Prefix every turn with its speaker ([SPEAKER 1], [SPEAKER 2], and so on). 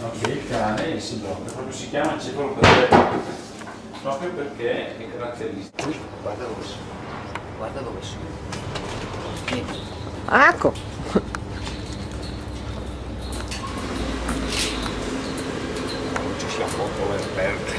[SPEAKER 1] Ok, il cane si blocca, proprio si chiama cefalo proprio perché è caratteristico.
[SPEAKER 2] Guarda dove sono. Guarda dove sono. Vieni.
[SPEAKER 3] Ecco!
[SPEAKER 2] Non ci sia foto per perdere.